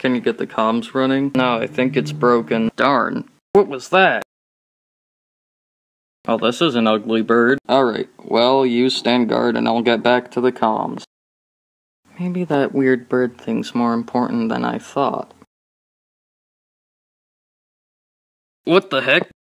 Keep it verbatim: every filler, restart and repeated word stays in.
Can you get the comms running? No, I think it's broken. Darn. What was that? Oh, this is an ugly bird. Alright, well, you stand guard and I'll get back to the comms. Maybe that weird bird thing's more important than I thought. What the heck?